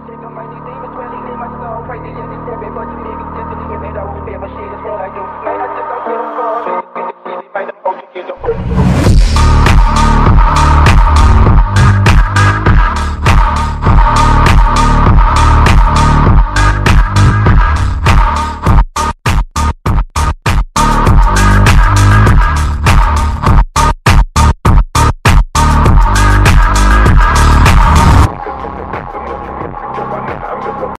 Check on my these demons dwelling in my soul. Pray that it's stepping, but you niggas just didn't even know who fear, but shit is real like you. Man, I just don't get a fuck. Might the fuck you get the fuck.